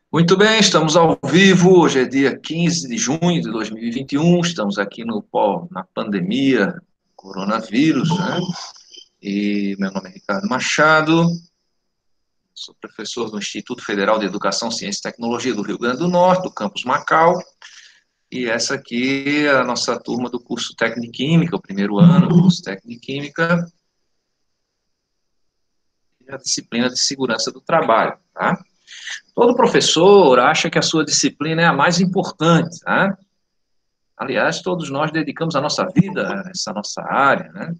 Muito bem, estamos ao vivo. Hoje é dia 15 de junho de 2021. Estamos aqui na pandemia coronavírus, né? E meu nome é Ricardo Machado, sou professor do Instituto Federal de Educação, Ciência e Tecnologia do Rio Grande do Norte, do campus Macau. E essa aqui é a nossa turma do curso Técnico em Química, o primeiro ano do curso Técnico em Química, e a disciplina de Segurança do Trabalho, tá? Todo professor acha que a sua disciplina é a mais importante, tá? Aliás, todos nós dedicamos a nossa vida a essa nossa área, né?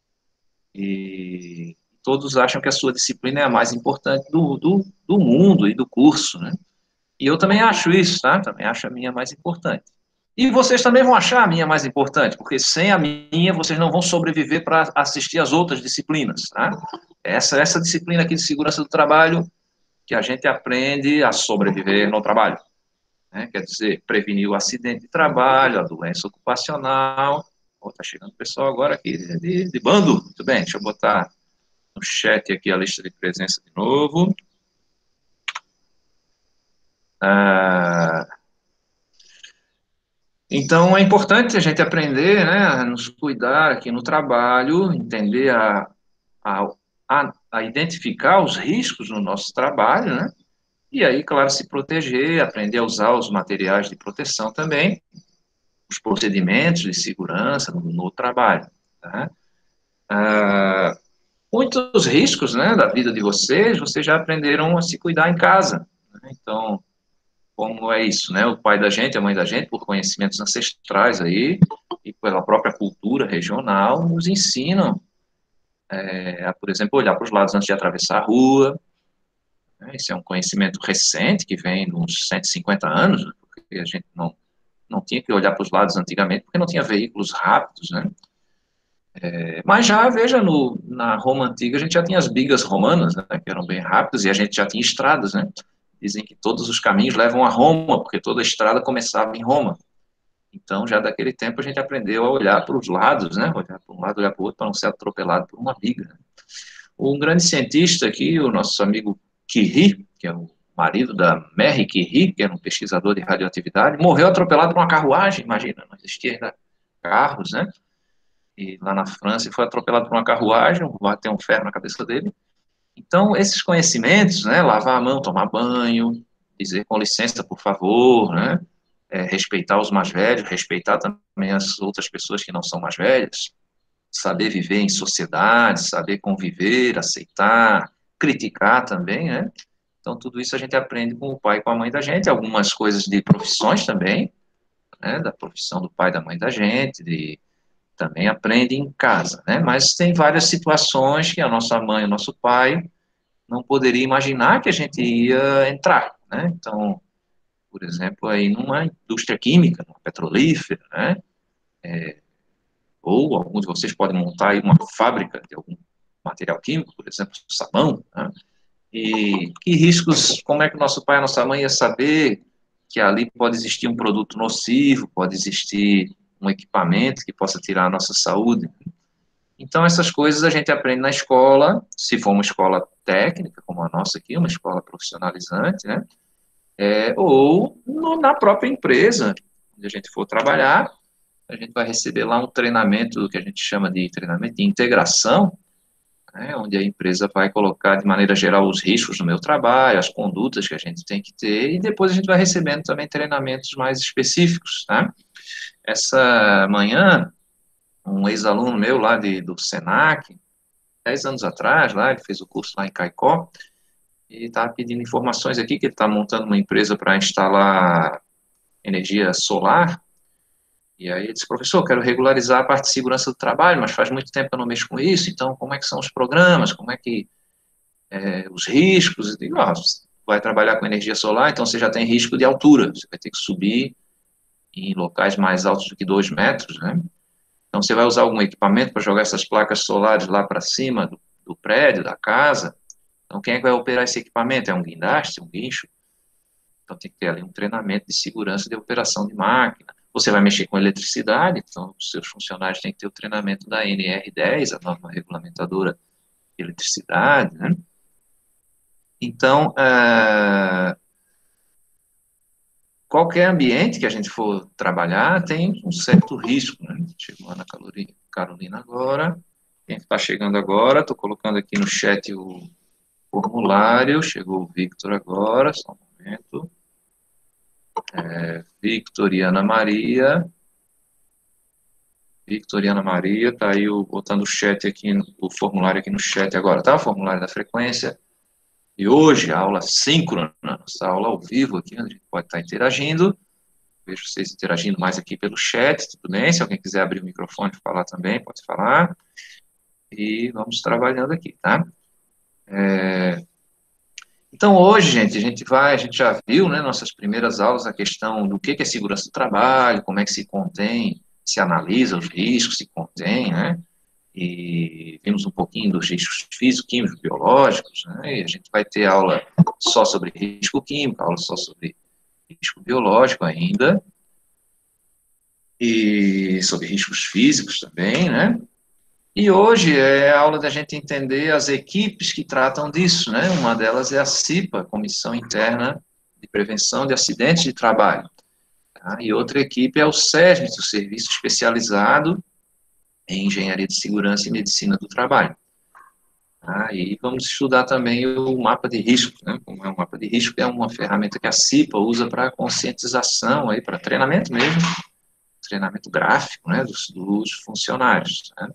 E todos acham que a sua disciplina é a mais importante do mundo e do curso, né? E eu também acho isso, tá? Também acho a minha mais importante. E vocês também vão achar a minha mais importante, porque sem a minha vocês não vão sobreviver para assistir às outras disciplinas, tá? Essa disciplina aqui de segurança do trabalho que a gente aprende a sobreviver no trabalho, né? Quer dizer, prevenir o acidente de trabalho, a doença ocupacional. Está chegando o pessoal agora aqui de bando. Muito bem, deixa eu botar no chat aqui a lista de presença de novo. Ah, então, é importante a gente aprender, né, a nos cuidar aqui no trabalho, entender a, a identificar os riscos no nosso trabalho, né, e aí, claro, se proteger, aprender a usar os materiais de proteção também, os procedimentos de segurança no trabalho. Tá? Muitos riscos, né, da vida de vocês já aprenderam a se cuidar em casa. Né? Então, como é isso, né? O pai da gente, a mãe da gente, por conhecimentos ancestrais aí, e pela própria cultura regional, nos ensinam, por exemplo, olhar para os lados antes de atravessar a rua. Né? Esse é um conhecimento recente, que vem de uns 150 anos, né? Porque a gente não tinha que olhar para os lados antigamente, porque não tinha veículos rápidos, né? Mas já, veja, na Roma Antiga a gente já tinha as bigas romanas, né, que eram bem rápidas, e a gente já tinha estradas, né? Dizem que todos os caminhos levam a Roma, porque toda a estrada começava em Roma. Então, já daquele tempo, a gente aprendeu a olhar para os lados, né? Olhar para um lado, olhar para o outro, para não ser atropelado por uma biga. Né? Um grande cientista aqui, o nosso amigo Curie, que é o marido da Marie Curie, que era um pesquisador de radioatividade, morreu atropelado por uma carruagem, imagina, não existia ainda carros, né? E lá na França, foi atropelado por uma carruagem, bateu um ferro na cabeça dele. Então, esses conhecimentos, né, lavar a mão, tomar banho, dizer com licença, por favor, né, respeitar os mais velhos, respeitar também as outras pessoas que não são mais velhas, saber viver em sociedade, saber conviver, aceitar, criticar também, né? Então, tudo isso a gente aprende com o pai e com a mãe da gente, algumas coisas de profissões também, né, da profissão do pai e da mãe da gente, também aprende em casa, né? Mas tem várias situações que a nossa mãe, o nosso pai não poderia imaginar que a gente ia entrar, né? Então, por exemplo, aí numa indústria química, numa petrolífera, né? Ou alguns de vocês podem montar aí uma fábrica de algum material químico, por exemplo, sabão, né? E que riscos, como é que o nosso pai e a nossa mãe ia saber que ali pode existir um produto nocivo, pode existir um equipamento que possa tirar a nossa saúde? Então, essas coisas a gente aprende na escola, se for uma escola técnica, como a nossa aqui, uma escola profissionalizante, né? Ou na própria empresa, onde a gente for trabalhar, a gente vai receber lá um treinamento que a gente chama de treinamento de integração, né? Onde a empresa vai colocar de maneira geral os riscos no meu trabalho, as condutas que a gente tem que ter, e depois a gente vai recebendo também treinamentos mais específicos, tá? Essa manhã, um ex-aluno meu lá do Senac, 10 anos atrás, lá, ele fez o curso lá em Caicó, e estava pedindo informações aqui, que ele está montando uma empresa para instalar energia solar, e aí ele disse, professor, quero regularizar a parte de segurança do trabalho, mas faz muito tempo que eu não mexo com isso, então como é que são os programas, como é que, os riscos, eu digo, você vai trabalhar com energia solar, então você já tem risco de altura, você vai ter que subir em locais mais altos do que 2 metros, né? Então você vai usar algum equipamento para jogar essas placas solares lá para cima do prédio, da casa. Então, quem é que vai operar esse equipamento? É um guindaste, um guincho? Então, tem que ter ali um treinamento de segurança de operação de máquina. Você vai mexer com eletricidade, então, os seus funcionários têm que ter o treinamento da NR10, a norma regulamentadora de eletricidade, né? Então, qualquer ambiente que a gente for trabalhar tem um certo risco, né? Chegou a Ana Carolina agora. Quem está chegando agora, estou colocando aqui no chat o formulário. Chegou o Victor agora, só um momento. Victor e Ana Maria. Victoriana Maria, tá aí botando o chat aqui, o formulário aqui no chat agora, tá? O formulário da frequência. E hoje, a aula síncrona, essa aula ao vivo aqui, onde a gente pode estar interagindo. Vejo vocês interagindo mais aqui pelo chat, tudo bem? Se alguém quiser abrir o microfone e falar também, pode falar. E vamos trabalhando aqui, tá? Então, hoje, gente, a gente já viu, né, nossas primeiras aulas, a questão do que é segurança do trabalho, como é que se contém, se analisa os riscos, se contém, né? E vimos um pouquinho dos riscos físicos, químicos, biológicos, né? E a gente vai ter aula só sobre risco químico, aula só sobre risco biológico ainda, e sobre riscos físicos também, né? E hoje é a aula da gente entender as equipes que tratam disso, né? Uma delas é a CIPA, Comissão Interna de Prevenção de Acidentes de Trabalho. Tá? E outra equipe é o SESMIT, o Serviço Especializado em Engenharia de Segurança e Medicina do Trabalho. Tá? E vamos estudar também o mapa de risco, né? Como é um mapa de risco, é uma ferramenta que a CIPA usa para conscientização, aí, para treinamento mesmo, treinamento gráfico, né, dos funcionários. Né?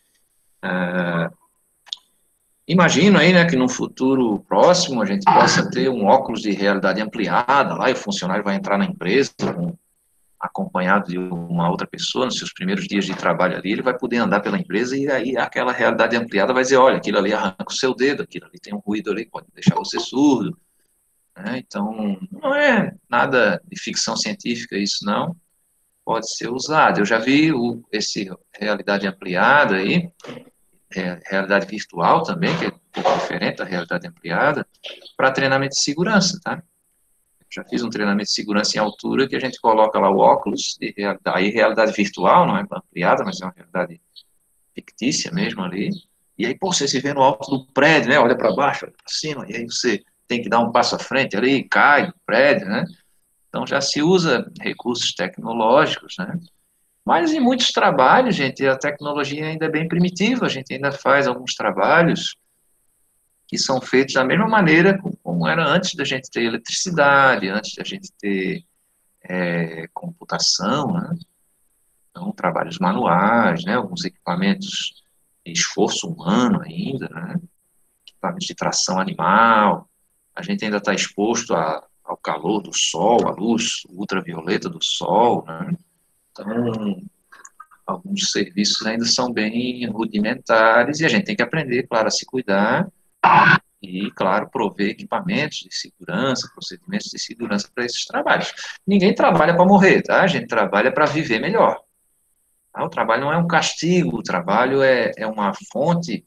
Imagino aí, né, que no futuro próximo a gente possa ter um óculos de realidade ampliada lá e o funcionário vai entrar na empresa acompanhado de uma outra pessoa nos seus primeiros dias de trabalho ali, ele vai poder andar pela empresa e aí aquela realidade ampliada vai dizer, olha, aquilo ali arranca o seu dedo, aquilo ali tem um ruído ali que pode deixar você surdo, né? Então, não é nada de ficção científica isso, não. Pode ser usado. Eu já vi esse realidade ampliada aí, realidade virtual também, que é um pouco diferente da realidade ampliada, para treinamento de segurança, tá? Já fiz um treinamento de segurança em altura que a gente coloca lá o óculos de realidade, aí realidade virtual, não é ampliada, mas é uma realidade fictícia mesmo ali. E aí, pô, você se vê no alto do prédio, né? Olha para baixo, olha para cima, e aí você tem que dar um passo à frente ali, cai do prédio, né? Então já se usa recursos tecnológicos, né? Mas em muitos trabalhos, gente, a tecnologia ainda é bem primitiva, a gente ainda faz alguns trabalhos que são feitos da mesma maneira como era antes da gente ter eletricidade, antes da gente ter computação, né? Então, trabalhos manuais, né? Alguns equipamentos de esforço humano ainda, né? Equipamentos de tração animal. A gente ainda está exposto ao calor do sol, à luz ultravioleta do sol, né? Então, alguns serviços ainda são bem rudimentares e a gente tem que aprender, claro, a se cuidar e, claro, prover equipamentos de segurança, procedimentos de segurança para esses trabalhos. Ninguém trabalha para morrer, tá? A gente trabalha para viver melhor. Tá? O trabalho não é um castigo, o trabalho é uma fonte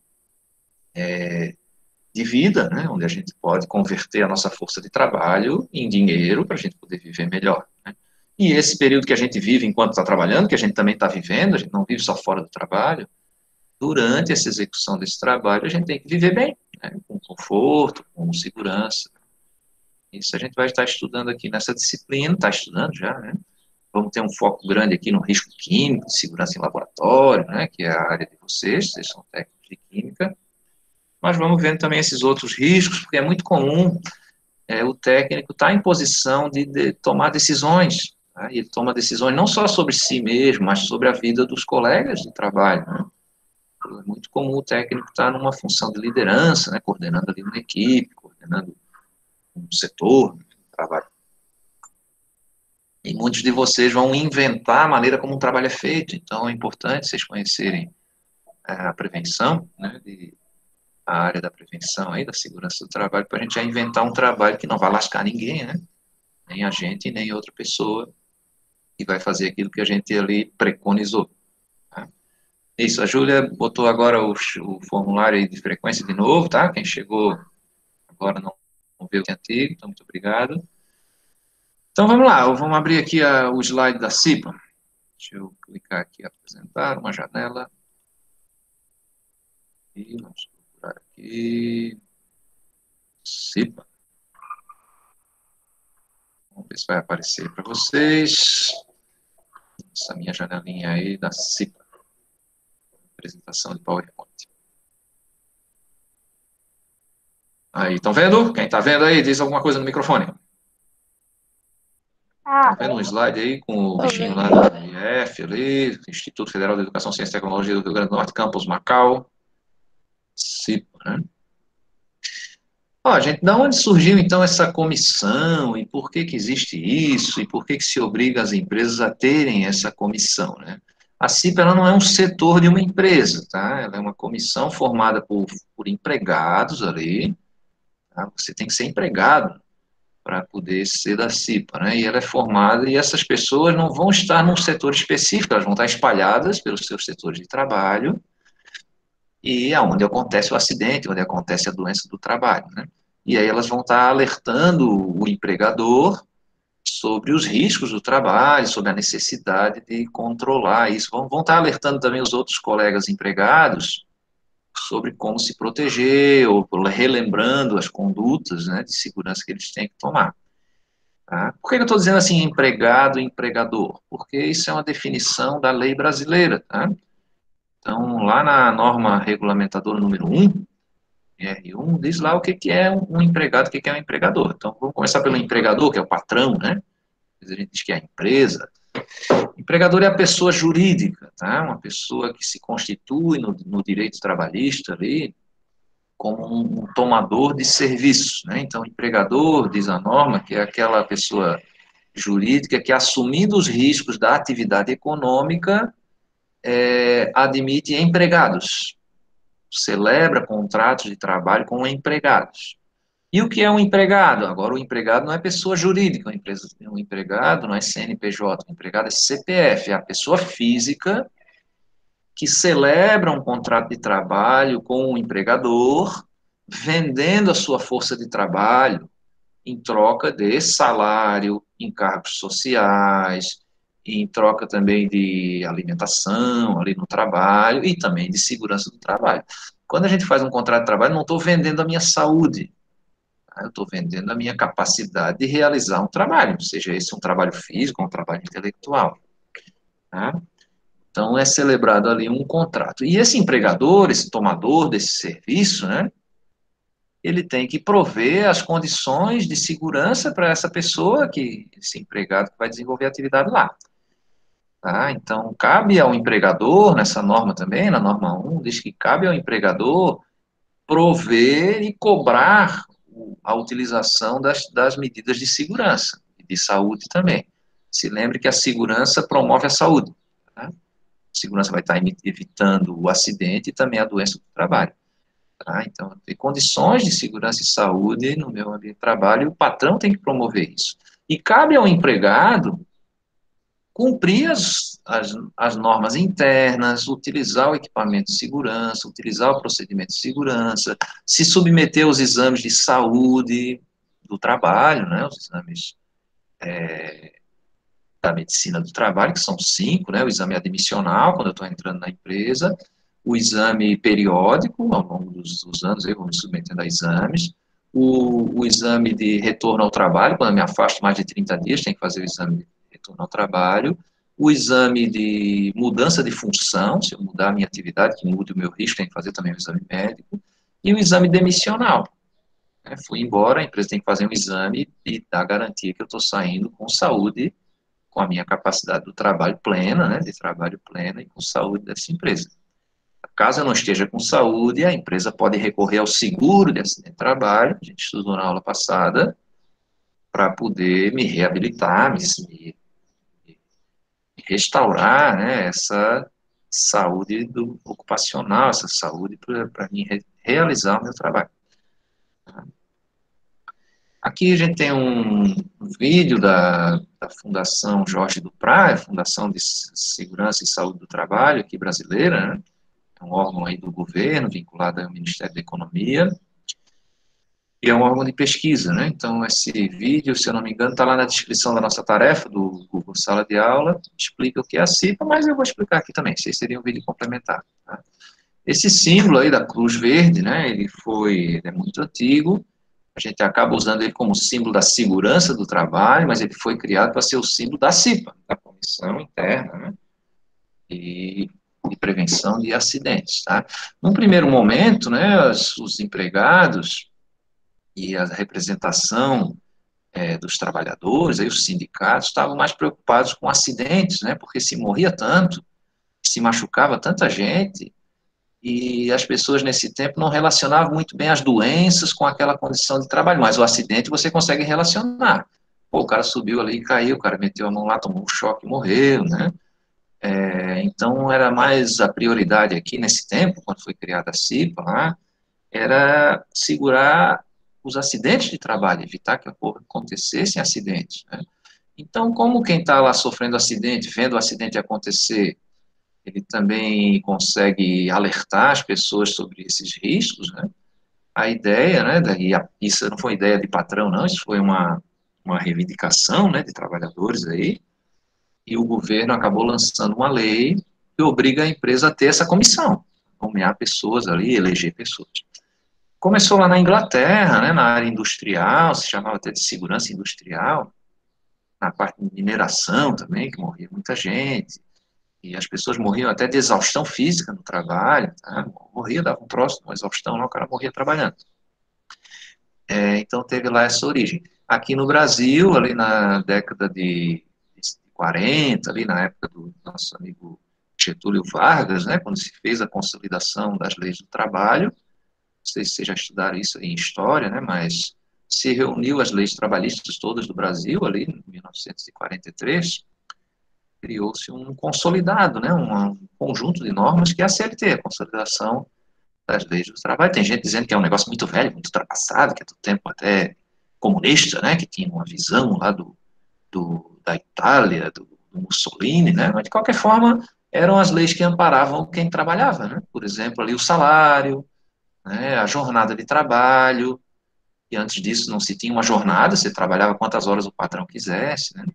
de vida, né? Onde a gente pode converter a nossa força de trabalho em dinheiro para a gente poder viver melhor. Né? E esse período que a gente vive enquanto está trabalhando, que a gente também está vivendo, a gente não vive só fora do trabalho, durante essa execução desse trabalho, a gente tem que viver bem, né? Com conforto, com segurança. Isso a gente vai estar estudando aqui nessa disciplina, está estudando já, né? Vamos ter um foco grande aqui no risco químico, de segurança em laboratório, né? Que é a área de vocês são técnicos de química. Mas vamos vendo também esses outros riscos, porque é muito comum o técnico estar em posição de tomar decisões, tá? E ele toma decisões não só sobre si mesmo, mas sobre a vida dos colegas de trabalho, né? É muito comum o técnico estar numa função de liderança, né, coordenando ali uma equipe, coordenando um setor de trabalho. E muitos de vocês vão inventar a maneira como o trabalho é feito, então é importante vocês conhecerem a prevenção, né, a área da prevenção aí, da segurança do trabalho, para a gente já inventar um trabalho que não vai lascar ninguém, né, nem a gente, nem outra pessoa, e vai fazer aquilo que a gente ali preconizou. Tá? Isso, a Júlia botou agora o formulário aí de frequência de novo, tá? Quem chegou agora não viu o que é antigo, então muito obrigado. Então vamos lá, vamos abrir aqui o slide da CIPA. Deixa eu clicar aqui, apresentar uma janela. E vamos procurar aqui. CIPA. Vamos ver se vai aparecer para vocês. Essa minha janelinha aí da CIPA. Apresentação de PowerPoint. Aí, estão vendo? Quem está vendo aí, diz alguma coisa no microfone. Estão vendo um slide aí com o bichinho lá do IF ali, Instituto Federal de Educação, Ciência e Tecnologia do Rio Grande do Norte, Campus Macau, CIPA, né? Ó, gente, da onde surgiu então essa comissão e por que que existe isso e por que que se obriga as empresas a terem essa comissão, né? A CIPA ela não é um setor de uma empresa, tá? Ela é uma comissão formada por empregados ali, tá? Você tem que ser empregado para poder ser da CIPA, né? E ela é formada e essas pessoas não vão estar num setor específico, elas vão estar espalhadas pelos seus setores de trabalho e aonde acontece o acidente, onde acontece a doença do trabalho, né? E aí elas vão estar alertando o empregador sobre os riscos do trabalho, sobre a necessidade de controlar isso. Vão estar alertando também os outros colegas empregados sobre como se proteger, ou relembrando as condutas, né, de segurança que eles têm que tomar. Tá? Por que eu estou dizendo assim, empregado e empregador? Porque isso é uma definição da lei brasileira. Tá? Então, lá na norma regulamentadora número 1, R1, diz lá o que, que é um empregado, o que, que é um empregador. Então, vamos começar pelo empregador, que é o patrão, né? A gente diz que é a empresa. Empregador é a pessoa jurídica, tá? Uma pessoa que se constitui no direito trabalhista ali como um tomador de serviços, né? Então, empregador, diz a norma, que é aquela pessoa jurídica que, assumindo os riscos da atividade econômica, admite empregados, celebra contratos de trabalho com empregados. E o que é um empregado? Agora, o empregado não é pessoa jurídica, um empregado não é CNPJ, o empregado é CPF, é a pessoa física que celebra um contrato de trabalho com o empregador, vendendo a sua força de trabalho em troca de salário, encargos sociais, em troca também de alimentação ali no trabalho e também de segurança do trabalho. Quando a gente faz um contrato de trabalho, não estou vendendo a minha saúde, eu estou vendendo a minha capacidade de realizar um trabalho, seja esse um trabalho físico ou um trabalho intelectual. Tá? Então, é celebrado ali um contrato. E esse empregador, esse tomador desse serviço, né, ele tem que prover as condições de segurança para essa pessoa, esse empregado que vai desenvolver a atividade lá. Tá? Então, cabe ao empregador, nessa norma também, na norma 1, diz que cabe ao empregador prover e cobrar a utilização das medidas de segurança e de saúde também. Se lembre que a segurança promove a saúde. Tá? A segurança vai estar evitando o acidente e também a doença do trabalho. Tá? Então, tem condições de segurança e saúde no meu ambiente de trabalho e o patrão tem que promover isso. E cabe ao empregado cumprir as normas internas, utilizar o equipamento de segurança, utilizar o procedimento de segurança, se submeter aos exames de saúde do trabalho, né, os exames da medicina do trabalho, que são 5, né, o exame admissional, quando eu estou entrando na empresa, o exame periódico, ao longo dos anos, eu vou me submetendo a exames, o exame de retorno ao trabalho, quando eu me afasto mais de 30 dias, tem que fazer o exame de retorno ao trabalho, o exame de mudança de função, se eu mudar a minha atividade, que mude o meu risco, tem que fazer também o exame médico, e o exame demissional. Fui embora, a empresa tem que fazer um exame e dar garantia que eu estou saindo com saúde, com a minha capacidade do trabalho plena, né, de trabalho plena e com saúde dessa empresa. Caso eu não esteja com saúde, a empresa pode recorrer ao seguro de acidente de trabalho, a gente estudou na aula passada, para poder me reabilitar, me restaurar, né, essa saúde ocupacional, essa saúde para mim realizar o meu trabalho. Aqui a gente tem um vídeo da Fundação Jorge Duprat, Fundação de Segurança e Saúde do Trabalho, aqui brasileira, né? É um órgão aí do governo, vinculado ao Ministério da Economia, e é um órgão de pesquisa, né? Então, esse vídeo, se eu não me engano, está lá na descrição da nossa tarefa, do Google Sala de Aula, explica o que é a CIPA, mas eu vou explicar aqui também, esse seria um vídeo complementar. Tá? Esse símbolo aí da Cruz Verde, né, ele é muito antigo, a gente acaba usando ele como símbolo da segurança do trabalho, mas ele foi criado para ser o símbolo da CIPA, da Comissão Interna, né, de Prevenção de Acidentes, tá? Num primeiro momento, né, os empregados e a representação dos trabalhadores, aí os sindicatos, estavam mais preocupados com acidentes, né, porque se morria tanto, se machucava tanta gente, e as pessoas nesse tempo não relacionavam muito bem as doenças com aquela condição de trabalho, mas o acidente você consegue relacionar. Pô, o cara subiu ali e caiu, o cara meteu a mão lá, tomou um choque e morreu, né? Então, era mais a prioridade aqui nesse tempo, quando foi criada a CIPA, lá, era segurar os acidentes de trabalho, evitar que acontecessem acidentes, né? Então, como quem está lá sofrendo acidente, vendo o acidente acontecer, ele também consegue alertar as pessoas sobre esses riscos, né? A ideia, né, isso não foi ideia de patrão, não, isso foi uma reivindicação, né, de trabalhadores aí, e o governo acabou lançando uma lei que obriga a empresa a ter essa comissão, nomear pessoas ali, eleger pessoas. Começou lá na Inglaterra, né, na área industrial, se chamava até de segurança industrial, na parte de mineração também, que morria muita gente, e as pessoas morriam até de exaustão física no trabalho, tá? Morria, dava um troço, uma exaustão, lá, o cara morria trabalhando. Então teve lá essa origem. Aqui no Brasil, ali na década de 40, ali na época do nosso amigo Getúlio Vargas, né, quando se fez a consolidação das leis do trabalho, não sei se vocês já estudaram isso em história, né, mas se reuniu as leis trabalhistas todas do Brasil, ali em 1943, criou-se um consolidado, né, um conjunto de normas que é a CLT, a Consolidação das Leis do Trabalho. Tem gente dizendo que é um negócio muito velho, muito ultrapassado, que é do tempo até comunista, né, que tinha uma visão lá da Itália, do Mussolini, né, mas de qualquer forma eram as leis que amparavam quem trabalhava, né, por exemplo, ali o salário, né, a jornada de trabalho, e antes disso não se tinha uma jornada, você trabalhava quantas horas o patrão quisesse, né,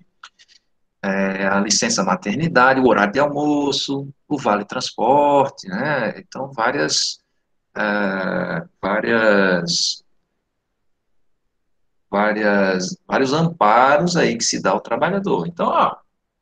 a licença maternidade, o horário de almoço, o vale transporte, né, então vários amparos aí que se dá ao trabalhador. Então, ó,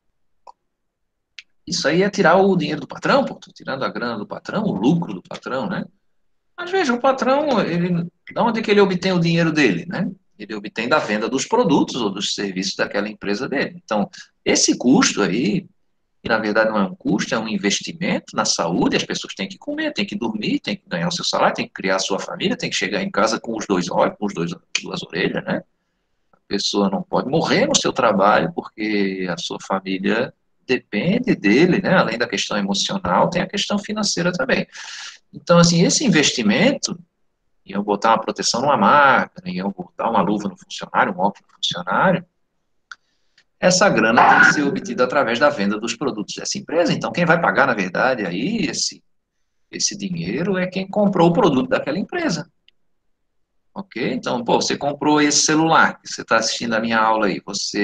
isso aí é tirar o dinheiro do patrão, pô, tô tirando a grana do patrão, o lucro do patrão, né? Mas veja, o patrão, da onde é que ele obtém o dinheiro dele, né? Ele obtém da venda dos produtos ou dos serviços daquela empresa dele. Então, esse custo aí, que na verdade não é um custo, é um investimento na saúde, as pessoas têm que comer, têm que dormir, têm que ganhar o seu salário, têm que criar a sua família, têm que chegar em casa com os dois olhos, com duas orelhas, né? A pessoa não pode morrer no seu trabalho, porque a sua família depende dele, né? Além da questão emocional, tem a questão financeira também. Então, assim, esse investimento, em eu botar uma proteção numa máquina, em eu botar uma luva no funcionário, um óculos no funcionário, essa grana tem que ser obtida através da venda dos produtos dessa empresa. Então, quem vai pagar, na verdade, aí esse dinheiro é quem comprou o produto daquela empresa. Ok? Então, pô, você comprou esse celular, que você está assistindo a minha aula aí,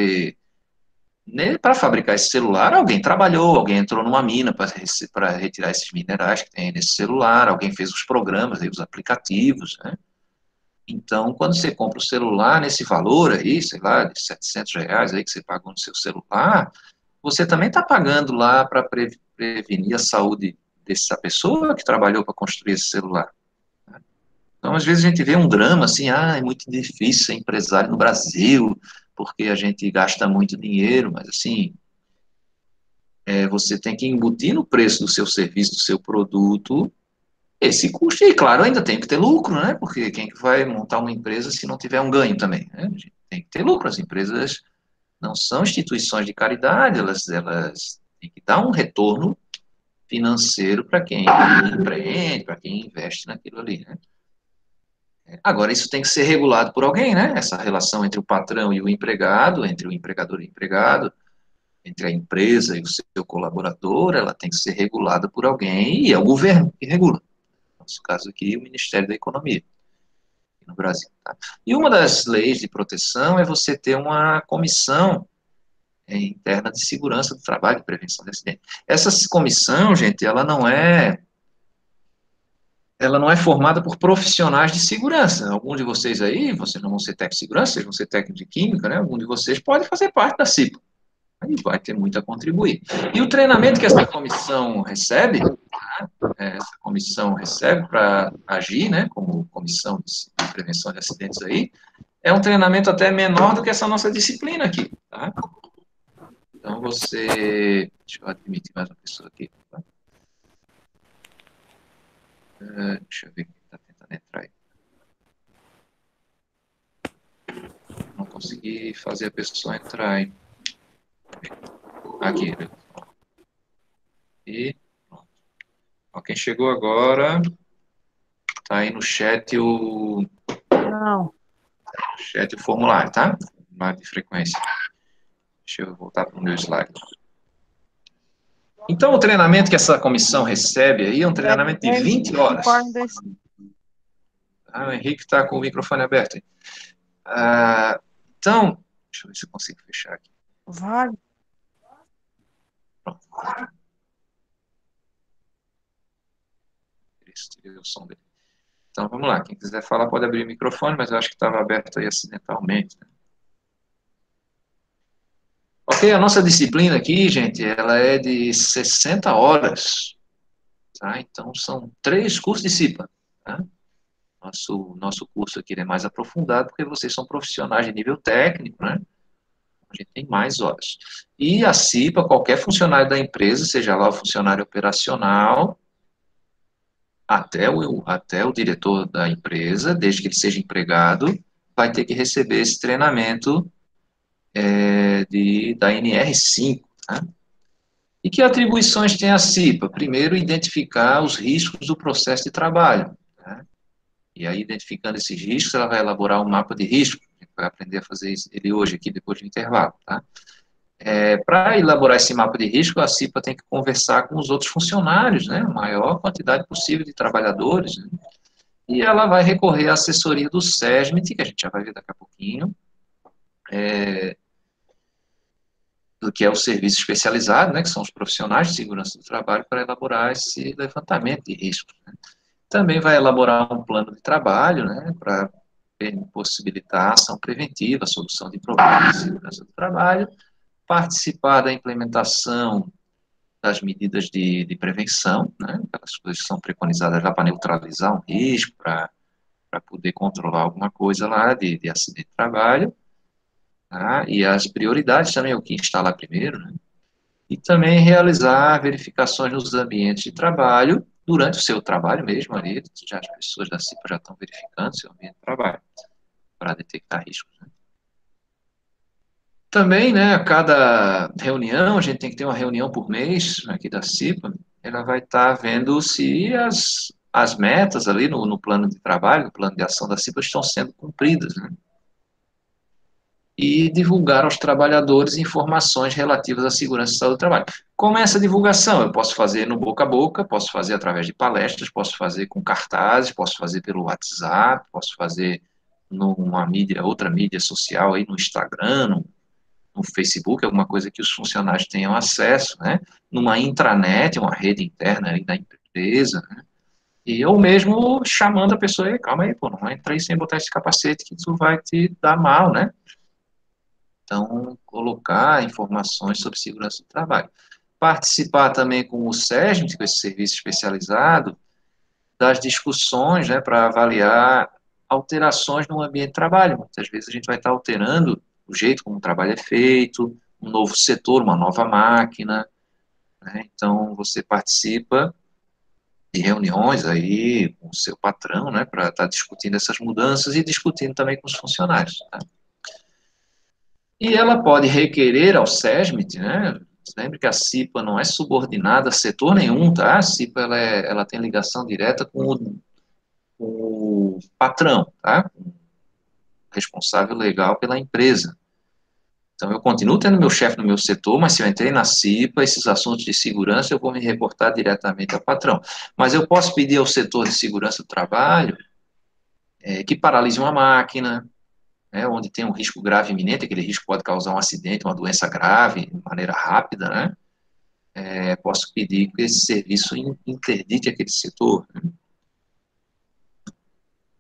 para fabricar esse celular, alguém trabalhou, alguém entrou numa mina para retirar esses minerais que tem nesse celular, alguém fez os programas, aí, os aplicativos, né? Então, quando você compra o celular nesse valor aí, sei lá, de R$ 700 aí que você pagou no seu celular, você também está pagando lá para prevenir a saúde dessa pessoa que trabalhou para construir esse celular. Então, às vezes a gente vê um drama assim, é muito difícil ser empresário no Brasil, porque a gente gasta muito dinheiro, mas assim, você tem que embutir no preço do seu serviço, do seu produto, esse custo, e claro, ainda tem que ter lucro, né? Porque quem que vai montar uma empresa se não tiver um ganho também, né? A gente tem que ter lucro, as empresas não são instituições de caridade, elas têm que dar um retorno financeiro para quem empreende, para quem investe naquilo ali, né? Agora, isso tem que ser regulado por alguém, né? Essa relação entre o patrão e o empregado, entre o empregador e o empregado, entre a empresa e o seu colaborador, ela tem que ser regulada por alguém e é o governo que regula. No nosso caso aqui, o Ministério da Economia, no Brasil. Tá? E uma das leis de proteção é você ter uma comissão interna de segurança do trabalho, de prevenção de acidente. Essa comissão, gente, ela não é ela não é formada por profissionais de segurança. Alguns de vocês aí, vocês não vão ser técnico de segurança, vocês vão ser técnico de química, né? Algum de vocês pode fazer parte da CIPA. Aí vai ter muito a contribuir. E o treinamento que essa comissão recebe, essa comissão recebe para agir, né, como comissão de prevenção de acidentes aí, é um treinamento até menor do que essa nossa disciplina aqui, tá? Então você, deixa eu admitir mais uma pessoa aqui, tá? Deixa eu ver quem está tentando entrar aí. Não consegui fazer a pessoa entrar aí. Aqui. E pronto. Ó, quem chegou agora, tá aí no chat Não. o formulário, tá? Formulário de frequência. Deixa eu voltar para o meu slide. Então, o treinamento que essa comissão recebe aí é um treinamento de 20 horas. O Henrique está com o microfone aberto. Então, deixa eu ver se eu consigo fechar aqui. Vai. Pronto. Tirei o som dele. Então, vamos lá. Quem quiser falar pode abrir o microfone, mas eu acho que estava aberto aí acidentalmente. Né? Ok, a nossa disciplina aqui, gente, ela é de 60 horas. Tá? Então, são 3 cursos de CIPA. Tá? Nosso curso aqui é mais aprofundado, porque vocês são profissionais de nível técnico, né? A gente tem mais horas. E a CIPA, qualquer funcionário da empresa, seja lá o funcionário operacional, até o diretor da empresa, desde que ele seja empregado, vai ter que receber esse treinamento da NR5. Tá? E que atribuições tem a CIPA? Primeiro, identificar os riscos do processo de trabalho. Tá? E aí, identificando esses riscos, ela vai elaborar um mapa de risco. A gente vai aprender a fazer ele hoje, aqui, depois do intervalo. Tá? Para elaborar esse mapa de risco, a CIPA tem que conversar com os outros funcionários, né? A maior quantidade possível de trabalhadores. Né? E ela vai recorrer à assessoria do SESMIT, que a gente já vai ver daqui a pouquinho, do que é o serviço especializado, né? Que são os profissionais de segurança do trabalho, para elaborar esse levantamento de riscos. Né? Também vai elaborar um plano de trabalho, né? Para possibilitar a ação preventiva, a solução de problemas de segurança do trabalho, participar da implementação das medidas de prevenção, né, aquelas coisas que são preconizadas lá para neutralizar um risco, para poder controlar alguma coisa lá de acidente de trabalho, tá, e as prioridades também, o que instalar primeiro, né, e também realizar verificações nos ambientes de trabalho, durante o seu trabalho mesmo ali, já as pessoas da CIPA já estão verificando seu ambiente de trabalho, para detectar riscos, né. Também, né, a cada reunião, a gente tem que ter uma reunião por mês aqui da CIPA, ela vai estar vendo se as metas ali no plano de trabalho, no plano de ação da CIPA estão sendo cumpridas, né? E divulgar aos trabalhadores informações relativas à segurança e saúde do trabalho. Como é essa divulgação? Eu posso fazer no boca a boca, posso fazer através de palestras, posso fazer com cartazes, posso fazer pelo WhatsApp, posso fazer numa mídia, outra mídia social aí no Instagram, no Facebook, alguma coisa que os funcionários tenham acesso, né? Numa intranet, uma rede interna aí da empresa, né? E ou mesmo chamando a pessoa, aí, calma aí, pô, não entra aí sem botar esse capacete que isso vai te dar mal, né? Então, colocar informações sobre segurança do trabalho. Participar também com o SESMIT, com esse serviço especializado, das discussões, né, para avaliar alterações no ambiente de trabalho. Muitas vezes a gente vai estar alterando o jeito como o trabalho é feito, um novo setor, uma nova máquina, né? Então, você participa de reuniões aí com o seu patrão, né, para estar discutindo essas mudanças e discutindo também com os funcionários. Tá? E ela pode requerer ao SESMIT, né, lembre que a CIPA não é subordinada a setor nenhum, tá? A CIPA ela tem ligação direta com o patrão, tá? Responsável legal pela empresa. Então, eu continuo tendo meu chefe no meu setor, mas se eu entrei na CIPA, esses assuntos de segurança, eu vou me reportar diretamente ao patrão. Mas eu posso pedir ao setor de segurança do trabalho que paralise uma máquina, né, onde tem um risco grave iminente, aquele risco pode causar um acidente, uma doença grave, de maneira rápida, né? Posso pedir que esse serviço interdite aquele setor. Né?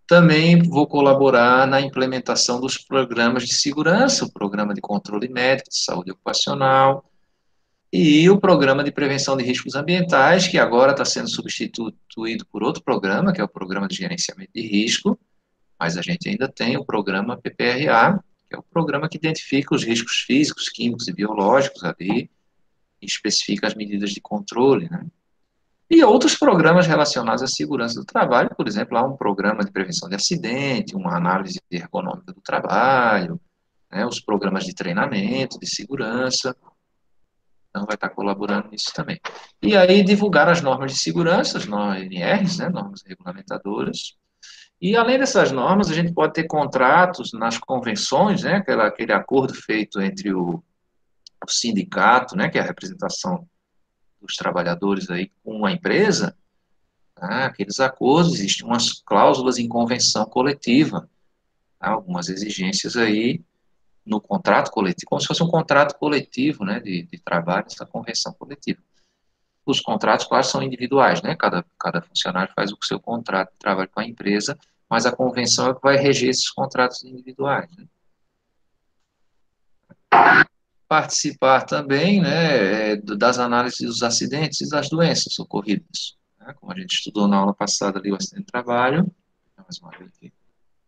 Também vou colaborar na implementação dos programas de segurança, o programa de controle médico de saúde ocupacional e o programa de prevenção de riscos ambientais, que agora está sendo substituído por outro programa, que é o programa de gerenciamento de risco, mas a gente ainda tem o programa PPRA, que é o programa que identifica os riscos físicos, químicos e biológicos ali, e especifica as medidas de controle, né? E outros programas relacionados à segurança do trabalho, por exemplo, há um programa de prevenção de acidente, uma análise ergonômica do trabalho, né, os programas de treinamento, de segurança, então vai estar colaborando nisso também. E aí divulgar as normas de segurança, as NRs, né, normas regulamentadoras, e além dessas normas, a gente pode ter contratos nas convenções, né, aquele acordo feito entre o sindicato, né, que é a representação dos trabalhadores aí com a empresa, tá? Aqueles acordos, existem umas cláusulas em convenção coletiva, tá? Algumas exigências aí no contrato coletivo, como se fosse um contrato coletivo, né, de trabalho, essa convenção coletiva. Os contratos, claro, são individuais, né, cada funcionário faz o seu contrato de trabalho com a empresa, mas a convenção é que vai reger esses contratos individuais, né? Participar também, né, das análises dos acidentes e das doenças ocorridas, né, como a gente estudou na aula passada ali, o acidente de trabalho, mais uma vez aqui,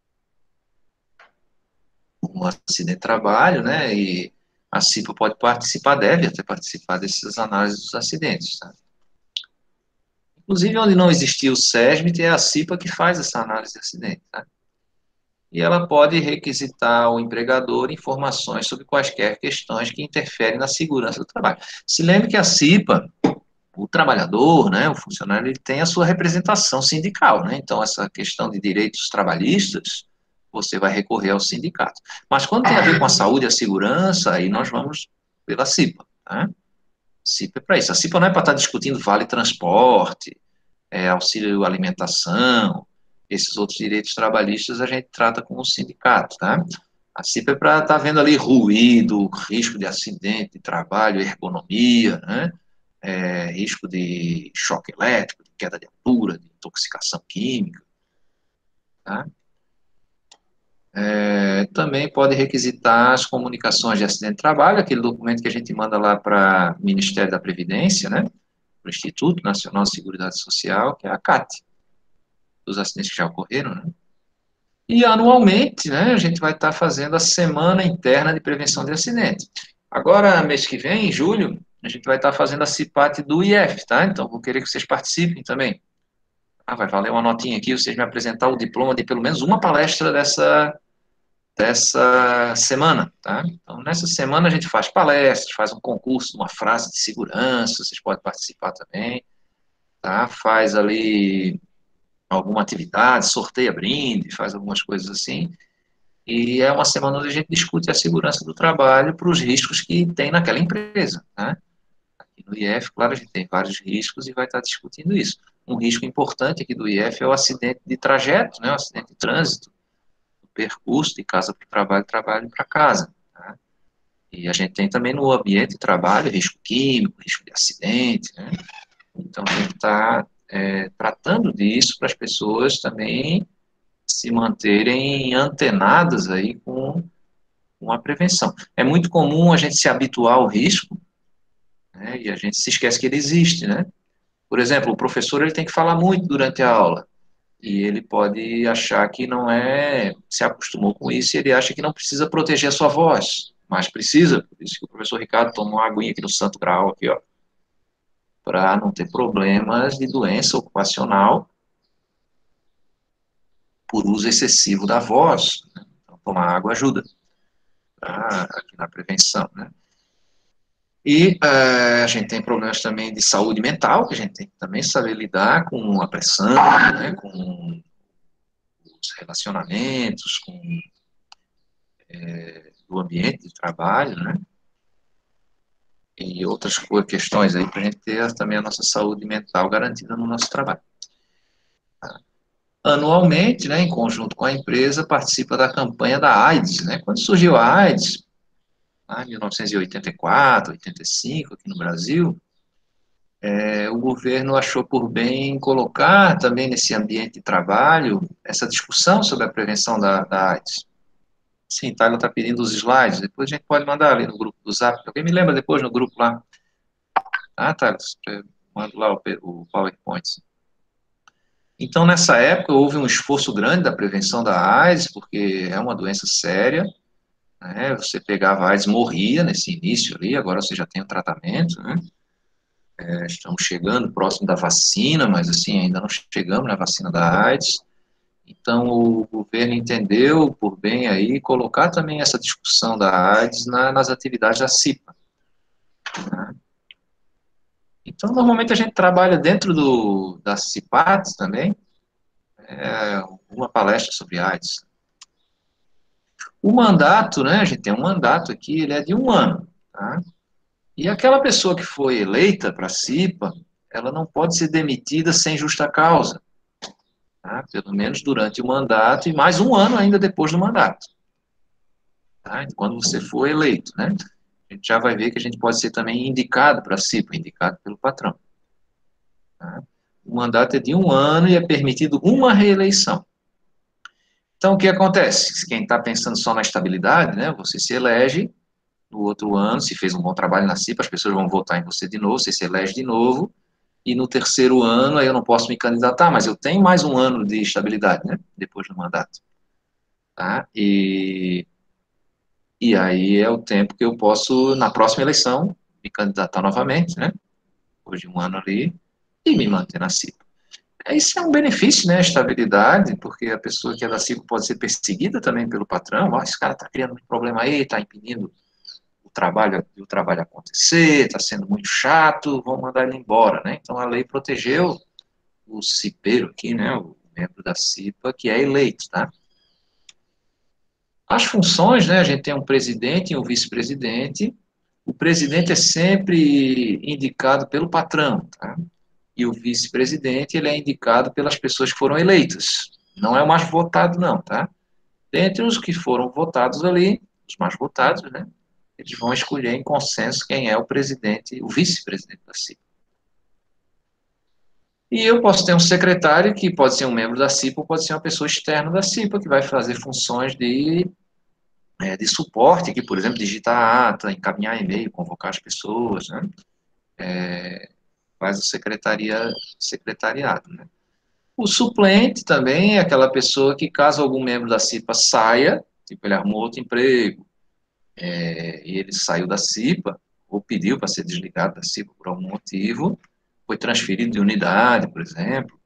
um acidente de trabalho, né, e a CIPA pode participar, deve até participar dessas análises dos acidentes, tá? Inclusive, onde não existia o SESMIT, é a CIPA que faz essa análise de acidente, tá? E ela pode requisitar ao empregador informações sobre quaisquer questões que interferem na segurança do trabalho. Se lembre que a CIPA, o trabalhador, né, o funcionário, ele tem a sua representação sindical, né? Então, essa questão de direitos trabalhistas, você vai recorrer ao sindicato. Mas quando tem a ver com a saúde e a segurança, aí nós vamos pela CIPA, né? CIPA é para isso. A CIPA não é para estar discutindo vale transporte, auxílio alimentação, esses outros direitos trabalhistas a gente trata com o sindicato, tá? A CIPA é para estar vendo ali ruído, risco de acidente de trabalho, ergonomia, né? Risco de choque elétrico, de queda de altura, de intoxicação química, tá? Também pode requisitar as comunicações de acidente de trabalho, aquele documento que a gente manda lá para o Ministério da Previdência, né? Para o Instituto Nacional de Seguridade Social, que é a CAT, dos acidentes que já ocorreram, né? E anualmente, né, a gente vai estar fazendo a Semana Interna de Prevenção de Acidentes. Agora, mês que vem, em julho, a gente vai estar fazendo a CIPAT do IF, tá? Então, vou querer que vocês participem também. Vai valer uma notinha aqui, vocês me apresentar o diploma de pelo menos uma palestra dessa semana, tá? Então, nessa semana a gente faz palestras, faz um concurso, uma frase de segurança, vocês podem participar também, tá? Faz ali alguma atividade, sorteia brinde, faz algumas coisas assim, e é uma semana onde a gente discute a segurança do trabalho para os riscos que tem naquela empresa, né? Aqui no IF, claro, a gente tem vários riscos e vai estar discutindo isso. Um risco importante aqui do IF é o acidente de trajeto, né? O acidente de trânsito, o percurso de casa para o trabalho, trabalho para casa, né? E a gente tem também no ambiente de trabalho risco químico, risco de acidente, né? Então, a gente está tratando disso para as pessoas também se manterem antenadas aí com a prevenção. É muito comum a gente se habituar ao risco, né, e a gente se esquece que ele existe, né? Por exemplo, o professor ele tem que falar muito durante a aula, e ele pode achar que não se acostumou com isso, e ele acha que não precisa proteger a sua voz, mas precisa, por isso que o professor Ricardo tomou uma aguinha aqui no Santo Graal, aqui, ó, para não ter problemas de doença ocupacional por uso excessivo da voz, né? Então, tomar água ajuda aqui na prevenção, né? E a gente tem problemas também de saúde mental, que a gente tem que também saber lidar com a pressão, né, com os relacionamentos, com o ambiente de trabalho, né, e outras questões aí para a gente ter também a nossa saúde mental garantida no nosso trabalho. Anualmente, né, em conjunto com a empresa, participa da campanha da AIDS, né, quando surgiu a AIDS, lá em 1984, 85, aqui no Brasil, O governo achou por bem colocar também nesse ambiente de trabalho essa discussão sobre a prevenção da AIDS. Sim, Tyler está pedindo os slides, depois a gente pode mandar ali no grupo do Zap. Alguém me lembra depois no grupo lá? Ah, Tyler, manda lá o PowerPoint. Então, nessa época, houve um esforço grande da prevenção da AIDS, porque é uma doença séria, né? Você pegava a AIDS, morria nesse início ali, agora você já tem o tratamento, né? Estamos chegando próximo da vacina, mas assim, ainda não chegamos na vacina da AIDS. Então, o governo entendeu por bem aí colocar também essa discussão da AIDS nas atividades da CIPA. Né? Então, normalmente a gente trabalha dentro da CIPAT também, uma palestra sobre AIDS. O mandato, né, a gente tem um mandato aqui, ele é de 1 ano, tá? E aquela pessoa que foi eleita para a CIPA, ela não pode ser demitida sem justa causa, tá? Pelo menos durante o mandato e mais 1 ano ainda depois do mandato, tá? Quando você for eleito, né? A gente já vai ver que a gente pode ser também indicado para a CIPA, indicado pelo patrão. Tá? O mandato é de 1 ano e é permitido uma reeleição. Então, o que acontece? Quem está pensando só na estabilidade, né? Você se elege no outro ano, se fez um bom trabalho na CIPA, as pessoas vão votar em você de novo, você se elege de novo, e no terceiro ano aí eu não posso me candidatar, mas eu tenho mais 1 ano de estabilidade, né? Depois do mandato. Tá? E aí é o tempo que eu posso, na próxima eleição, me candidatar novamente, né? Depois de 1 ano ali, e me manter na CIPA. Isso é um benefício, né? A estabilidade, porque a pessoa que é da CIPA pode ser perseguida também pelo patrão. Ó, esse cara está criando um problema aí, está impedindo o trabalho acontecer, está sendo muito chato, vão mandar ele embora, né? Então a lei protegeu o cipeiro aqui, né? O membro da CIPA que é eleito, tá? As funções, né? A gente tem um presidente e um vice-presidente. O presidente é sempre indicado pelo patrão, tá? E o vice-presidente, ele é indicado pelas pessoas que foram eleitas. Não é o mais votado, não, tá? Dentre os que foram votados ali, os mais votados, né? Eles vão escolher em consenso quem é o presidente, o vice-presidente da CIPA. E eu posso ter um secretário que pode ser um membro da CIPA ou pode ser uma pessoa externa da CIPA que vai fazer funções de suporte, que, por exemplo, digitar a ata, encaminhar e-mail, convocar as pessoas, né? Faz o secretariado, né? O suplente também é aquela pessoa que, caso algum membro da CIPA saia, tipo, ele arrumou outro emprego, e ele saiu da CIPA, ou pediu para ser desligado da CIPA por algum motivo, foi transferido de unidade, por exemplo,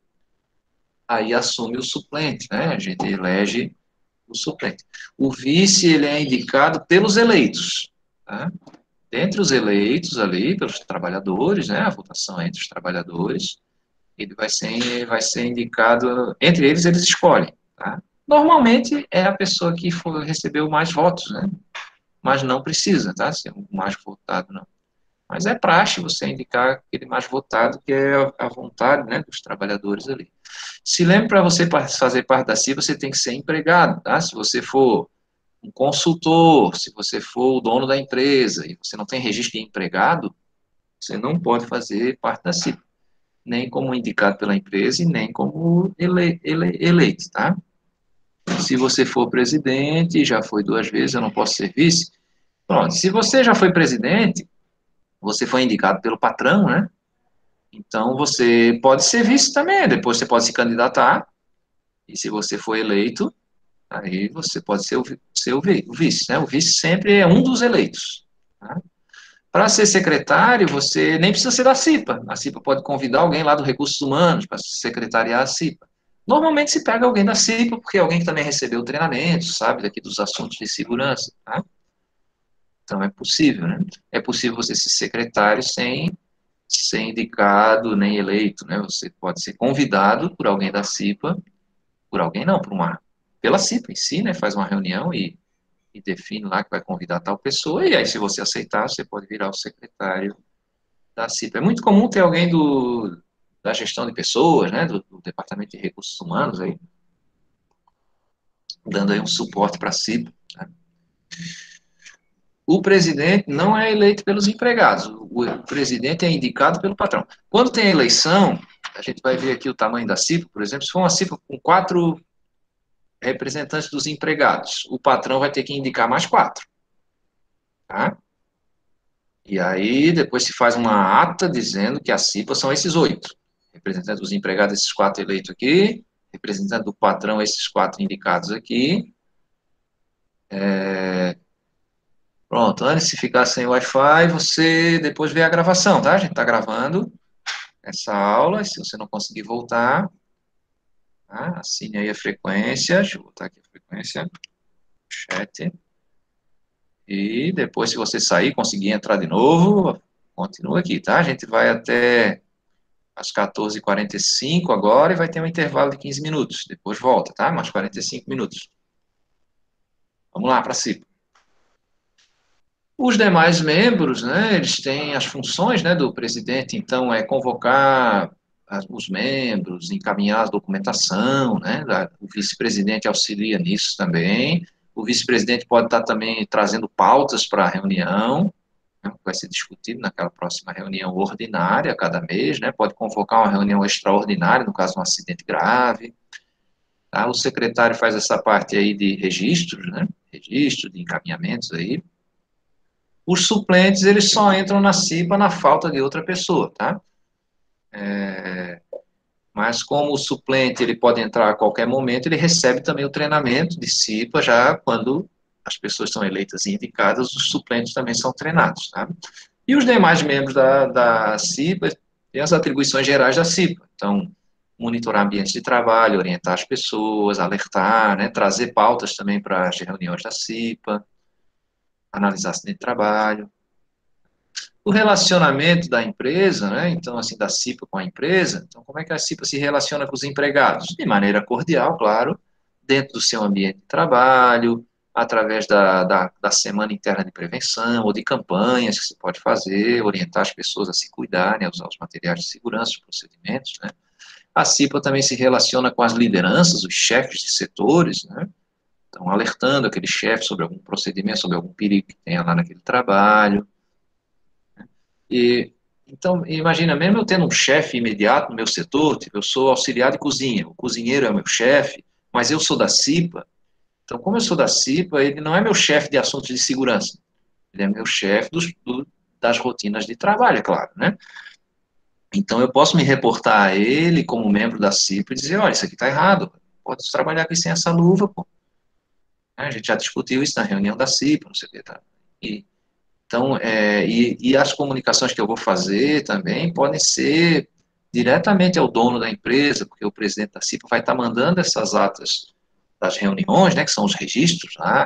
aí assume o suplente, né? A gente elege o suplente. O vice, ele é indicado pelos eleitos, tá? Dentre os eleitos ali, pelos trabalhadores, né? A votação é entre os trabalhadores, ele vai ser indicado, entre eles escolhem, tá? Normalmente é a pessoa que recebeu mais votos, né? Mas não precisa, tá? Ser o mais votado, não. Mas é praxe você indicar aquele mais votado, que é a vontade, né, dos trabalhadores ali. Se lembre, para você fazer parte da CIPA, você tem que ser empregado, tá? Se você for um consultor, se você for o dono da empresa e você não tem registro de empregado, você não pode fazer parte da CIPA, nem como indicado pela empresa e nem como eleito, tá? Se você for presidente, já foi 2 vezes, eu não posso ser vice. Pronto, se você já foi presidente, você foi indicado pelo patrão, né? Então você pode ser vice também, depois você pode se candidatar, e se você for eleito, aí você pode ser o vice, né? O vice sempre é um dos eleitos. Tá? Para ser secretário, você nem precisa ser da CIPA. A CIPA pode convidar alguém lá do Recursos Humanos para secretariar a CIPA. Normalmente se pega alguém da CIPA, porque é alguém que também recebeu treinamento, sabe, daqui dos assuntos de segurança. Tá? Então é possível, né? É possível você ser secretário sem ser indicado nem eleito, né? Você pode ser convidado por alguém da CIPA, por alguém não, pela CIPA em si, né? Faz uma reunião e define lá que vai convidar tal pessoa, e aí se você aceitar, você pode virar o secretário da CIPA. É muito comum ter alguém da gestão de pessoas, né? Do Departamento de Recursos Humanos aí, dando aí um suporte para a CIPA. Né? O presidente não é eleito pelos empregados, o presidente é indicado pelo patrão. Quando tem eleição, a gente vai ver aqui o tamanho da CIPA, por exemplo, se for uma CIPA com 4 representantes dos empregados, o patrão vai ter que indicar mais 4. Tá? E aí depois se faz uma ata dizendo que a CIPA são esses 8. Representantes dos empregados, esses 4 eleitos aqui, representante do patrão, esses 4 indicados aqui. Pronto, antes de ficar sem Wi-Fi, você depois vê a gravação, tá? A gente está gravando essa aula, se você não conseguir voltar, tá? Assine aí a frequência, deixa eu botar aqui a frequência, chat, e depois se você sair, conseguir entrar de novo, continua aqui, tá? A gente vai até às 14h45 agora e vai ter um intervalo de 15 minutos, depois volta, tá? Mais 45 minutos. Vamos lá, para cima. Os demais membros, né, eles têm as funções, né, do presidente, então, é convocar os membros, encaminhar a documentação, né, o vice-presidente auxilia nisso também, o vice-presidente pode estar também trazendo pautas para a reunião, né, que vai ser discutido naquela próxima reunião ordinária, cada mês, né, pode convocar uma reunião extraordinária, no caso de um acidente grave, tá, o secretário faz essa parte aí de registros, né, registro de encaminhamentos aí. Os suplentes, eles só entram na CIPA na falta de outra pessoa, tá? Mas como o suplente, ele pode entrar a qualquer momento, ele recebe também o treinamento de CIPA, já quando as pessoas são eleitas e indicadas, os suplentes também são treinados, tá? E os demais membros da CIPA têm as atribuições gerais da CIPA, então, monitorar ambientes de trabalho, orientar as pessoas, alertar, né, trazer pautas também para as reuniões da CIPA, analisar acidente de trabalho. O relacionamento da empresa, né, então, assim, da CIPA com a empresa, então, como é que a CIPA se relaciona com os empregados? De maneira cordial, claro, dentro do seu ambiente de trabalho, através da semana interna de prevenção, ou de campanhas que se pode fazer, orientar as pessoas a se cuidarem, a usar os materiais de segurança, os procedimentos, né. A CIPA também se relaciona com as lideranças, os chefes de setores, né, então, alertando aquele chefe sobre algum procedimento, sobre algum perigo que tenha lá naquele trabalho. E, então, imagina, mesmo eu tendo um chefe imediato no meu setor, tipo, eu sou auxiliar de cozinha, o cozinheiro é o meu chefe, mas eu sou da CIPA, então, como eu sou da CIPA, ele não é meu chefe de assuntos de segurança, ele é meu chefe das rotinas de trabalho, é claro, né? Então, eu posso me reportar a ele como membro da CIPA e dizer, olha, isso aqui está errado, pode trabalhar aqui sem essa luva, pô. A gente já discutiu isso na reunião da CIPA, não sei o que, tá? Então, e as comunicações que eu vou fazer também podem ser diretamente ao dono da empresa, porque o presidente da CIPA vai estar mandando essas atas das reuniões, né, que são os registros lá,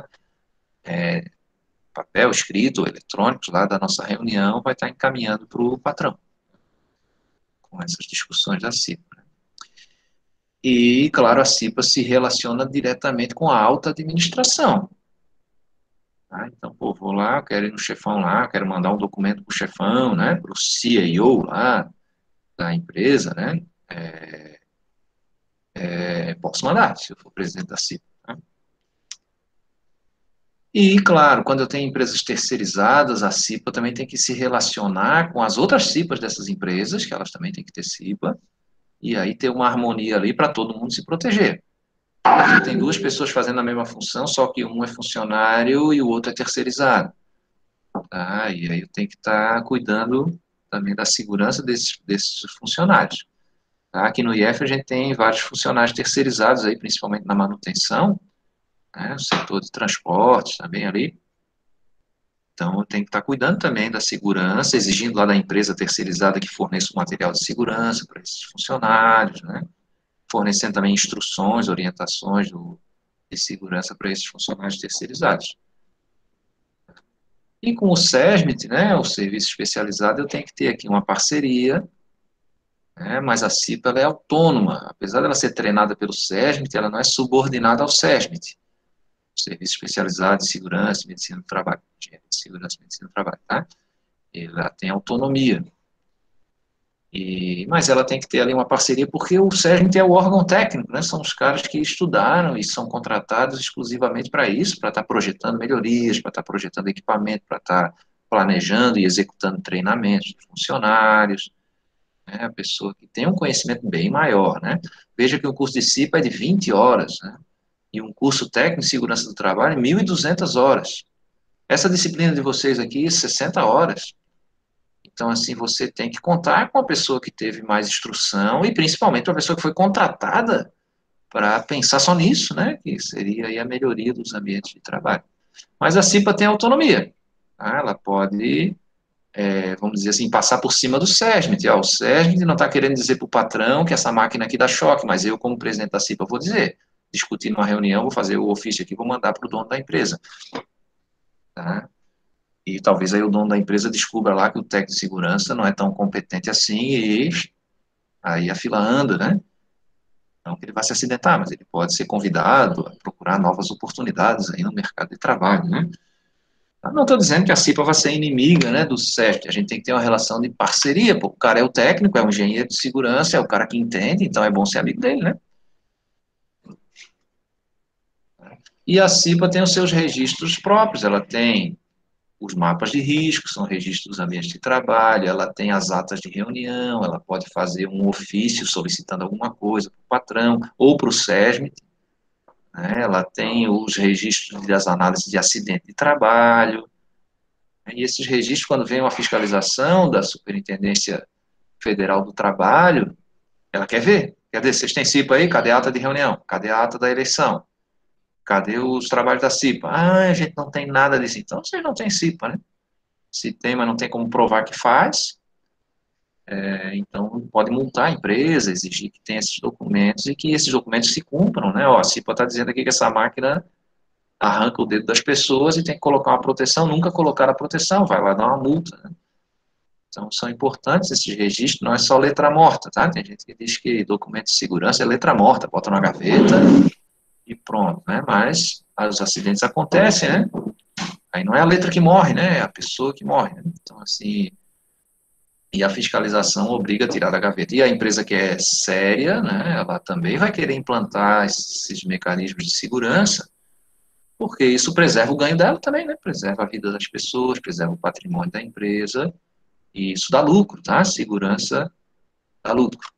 papel escrito, eletrônicos lá da nossa reunião, vai estar encaminhando para o patrão, com essas discussões da CIPA. E, claro, a CIPA se relaciona diretamente com a alta administração. Tá? Então, pô, vou lá, quero ir no chefão lá, quero mandar um documento para o chefão, né, para o CEO lá da empresa, né, posso mandar, se eu for presidente da CIPA. Tá? E, claro, quando eu tenho empresas terceirizadas, a CIPA também tem que se relacionar com as outras CIPAs dessas empresas, que elas também têm que ter CIPA, e aí ter uma harmonia ali para todo mundo se proteger. Aqui tem duas pessoas fazendo a mesma função, só que um é funcionário e o outro é terceirizado. Tá? E aí eu tenho que estar cuidando também da segurança desses funcionários. Tá? Aqui no IF a gente tem vários funcionários terceirizados aí, principalmente na manutenção, né, o setor de transportes também ali. Então, eu tenho que estar cuidando também da segurança, exigindo lá da empresa terceirizada que forneça o material de segurança para esses funcionários, né, fornecendo também instruções, orientações de segurança para esses funcionários terceirizados. E com o SESMIT, né, o serviço especializado, eu tenho que ter aqui uma parceria, né, mas a CIPA ela é autônoma, apesar dela ser treinada pelo SESMIT, ela não é subordinada ao SESMIT. Serviço especializado de segurança e medicina do trabalho, engenharia de segurança e medicina do trabalho, tá? Ela tem autonomia. Mas ela tem que ter ali uma parceria, porque o SESMIT é o órgão técnico, né? São os caras que estudaram e são contratados exclusivamente para isso, para estar projetando melhorias, para estar projetando equipamento, para estar planejando e executando treinamentos de funcionários, né? A pessoa que tem um conhecimento bem maior, né? Veja que o curso de CIPA é de 20 horas, né? E um curso técnico de segurança do trabalho, 1.200 horas. Essa disciplina de vocês aqui, 60 horas. Então, assim, você tem que contar com a pessoa que teve mais instrução e principalmente a pessoa que foi contratada para pensar só nisso, né? Que seria aí a melhoria dos ambientes de trabalho. Mas a CIPA tem autonomia. Tá? Ela pode, vamos dizer assim, passar por cima do SESMIT. O SESMIT não está querendo dizer para o patrão que essa máquina aqui dá choque, mas eu, como presidente da CIPA, vou dizer. Discutir numa reunião, vou fazer o ofício aqui, vou mandar para o dono da empresa. Tá? E talvez aí o dono da empresa descubra lá que o técnico de segurança não é tão competente assim e aí a fila anda, né? Não que ele vá se acidentar, mas ele pode ser convidado a procurar novas oportunidades aí no mercado de trabalho, né? Eu não estou dizendo que a CIPA vai ser inimiga, né, do CERT, a gente tem que ter uma relação de parceria, pô. O cara é o técnico, é o engenheiro de segurança, é o cara que entende, então é bom ser amigo dele, né? E a CIPA tem os seus registros próprios, ela tem os mapas de risco, são registros dos ambientes de trabalho, ela tem as atas de reunião, ela pode fazer um ofício solicitando alguma coisa para o patrão ou para o SESMIT, né? Ela tem os registros das análises de acidente de trabalho, né? E esses registros, quando vem uma fiscalização da Superintendência Federal do Trabalho, ela quer ver. Cadê? Vocês têm CIPA aí? Cadê a ata de reunião? Cadê a ata da eleição? Cadê os trabalhos da CIPA? Ah, a gente não tem nada disso. Então, vocês não têm CIPA, né? Se tem, mas não tem como provar que faz, então pode multar a empresa, exigir que tenha esses documentos e que esses documentos se cumpram, né? Ó, a CIPA está dizendo aqui que essa máquina arranca o dedo das pessoas e tem que colocar uma proteção, nunca colocar a proteção, vai lá dar uma multa, né? Então são importantes esses registros, não é só letra morta, tá? Tem gente que diz que documento de segurança é letra morta, bota na gaveta e pronto, né? Mas os acidentes acontecem, né? Aí não é a letra que morre, né? É a pessoa que morre, né? Então, assim, e a fiscalização obriga a tirar da gaveta. E a empresa que é séria, né, ela também vai querer implantar esses mecanismos de segurança, porque isso preserva o ganho dela também, né? Preserva a vida das pessoas, preserva o patrimônio da empresa, e isso dá lucro, tá? Segurança dá lucro.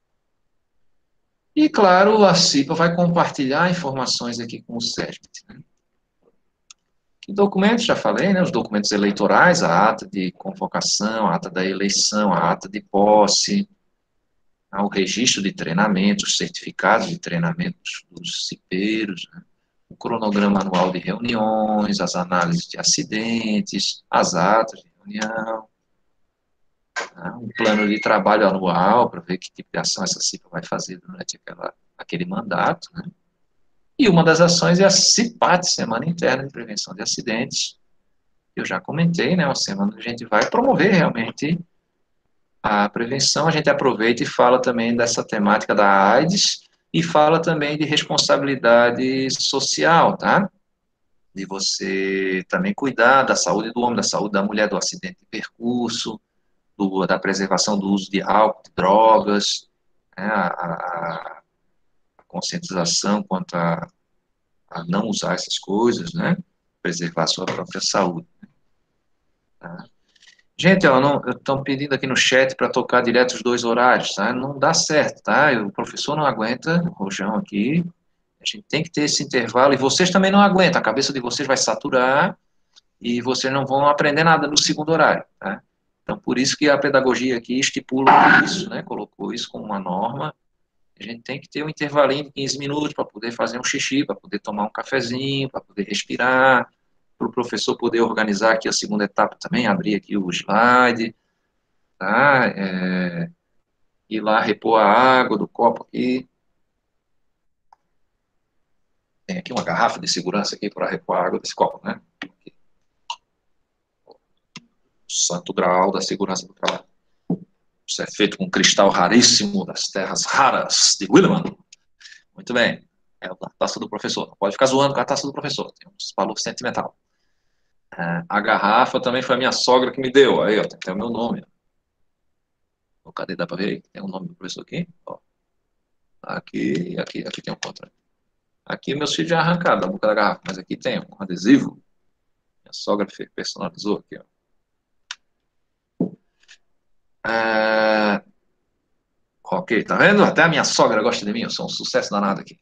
E, claro, a CIPA vai compartilhar informações aqui com o SESMIT, né? Que documentos, já falei, né? Os documentos eleitorais, a ata de convocação, a ata da eleição, a ata de posse, o registro de treinamentos, certificados de treinamentos dos cipeiros, né? O cronograma anual de reuniões, as análises de acidentes, as atas de reunião, né? Um plano de trabalho anual para ver que tipo de ação essa CIPA vai fazer durante aquele mandato, né? E uma das ações é a CIPAT, Semana Interna de Prevenção de Acidentes. Eu já comentei, né? Uma semana que a gente vai promover realmente a prevenção. A gente aproveita e fala também dessa temática da AIDS e fala também de responsabilidade social, tá? De você também cuidar da saúde do homem, da saúde da mulher, do acidente de percurso, da preservação do uso de álcool, de drogas, né? A conscientização quanto a não usar essas coisas, né? Preservar a sua própria saúde. Tá? Gente, estão pedindo aqui no chat para tocar direto os dois horários, tá? Não dá certo, tá? O professor não aguenta, o Rojão aqui. A gente tem que ter esse intervalo e vocês também não aguentam. A cabeça de vocês vai saturar e vocês não vão aprender nada no segundo horário, tá? Então, por isso que a pedagogia aqui estipula isso, né? Colocou isso como uma norma. A gente tem que ter um intervalinho de 15 minutos para poder fazer um xixi, para poder tomar um cafezinho, para poder respirar, para o professor poder organizar aqui a segunda etapa também, abrir aqui o slide, tá? Ir lá repor a água do copo aqui. Tem aqui uma garrafa de segurança aqui para repor a água desse copo, né? O santo graal da segurança do trabalho. Isso é feito com cristal raríssimo das terras raras de Williman. Muito bem. É a taça do professor. Não pode ficar zoando com a taça do professor. Tem um valor sentimental. A garrafa também foi a minha sogra que me deu. Aí, ó, tem o meu nome. Cadê? Dá para ver aí? Tem o nome do professor aqui? Ó, aqui tem um contra. Aqui meus filhos já arrancaram da boca da garrafa, mas aqui tem um adesivo. Minha sogra personalizou aqui, ó. Ok, tá vendo? Até a minha sogra gosta de mim, eu sou um sucesso danado aqui.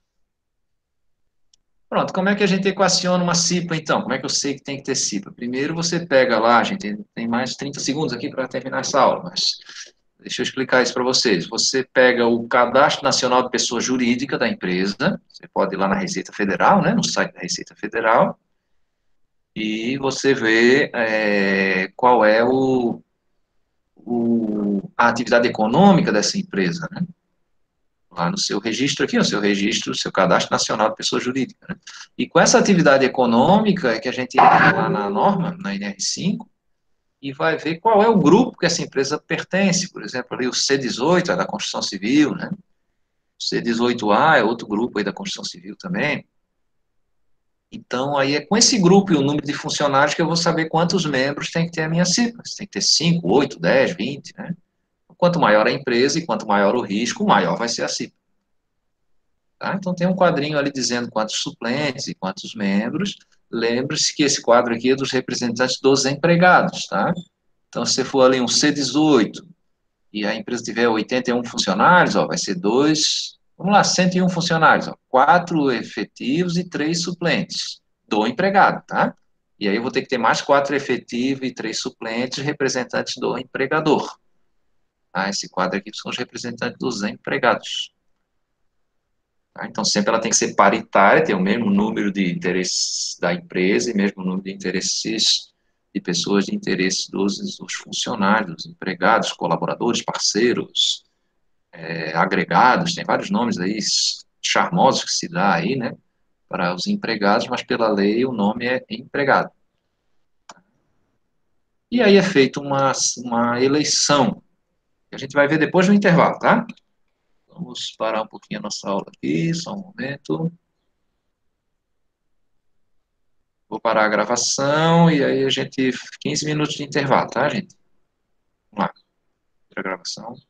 Pronto, como é que a gente equaciona uma CIPA, então? Como é que eu sei que tem que ter CIPA? Primeiro você pega lá, a gente tem mais 30 segundos aqui para terminar essa aula, mas deixa eu explicar isso para vocês. Você pega o Cadastro Nacional de Pessoa Jurídica da empresa, você pode ir lá na Receita Federal, né, no site da Receita Federal, e você vê qual é a atividade econômica dessa empresa, né? Lá no seu registro aqui, no seu registro, seu cadastro nacional de pessoa jurídica, né? E com essa atividade econômica é que a gente entra lá na norma, na NR5, e vai ver qual é o grupo que essa empresa pertence. Por exemplo, ali o C18 é da Construção Civil, né? O C18A é outro grupo aí da Construção Civil também. Então, aí é com esse grupo e o número de funcionários que eu vou saber quantos membros tem que ter a minha CIPA. Se tem que ter 5, 8, 10, 20, né? Quanto maior a empresa e quanto maior o risco, maior vai ser a CIPA. Tá? Então, tem um quadrinho ali dizendo quantos suplentes e quantos membros. Lembre-se que esse quadro aqui é dos representantes dos empregados, tá? Então, se for ali um C18 e a empresa tiver 81 funcionários, ó, vai ser vamos lá, 101 funcionários, ó, 4 efetivos e 3 suplentes do empregado, tá? E aí eu vou ter que ter mais 4 efetivos e 3 suplentes representantes do empregador. Tá? Esse quadro aqui são os representantes dos empregados. Tá? Então, sempre ela tem que ser paritária, ter o mesmo número de interesses da empresa e mesmo número de interesses de pessoas de interesse dos funcionários, dos empregados, colaboradores, parceiros, agregados, tem vários nomes aí charmosos que se dá aí, né, para os empregados, mas pela lei o nome é empregado. E aí é feita uma eleição, que a gente vai ver depois no intervalo, tá? Vamos parar um pouquinho a nossa aula aqui, só um momento. Vou parar a gravação e aí a gente, 15 minutos de intervalo, tá, gente? Vamos lá, a gravação.